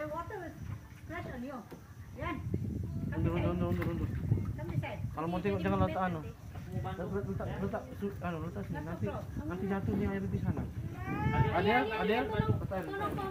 My water is fresh on you. Yan. Undur. Come this side. Kalau mau tengok jangan letak anu. Letak nanti jatuh nih air di sana. Ada, letak air.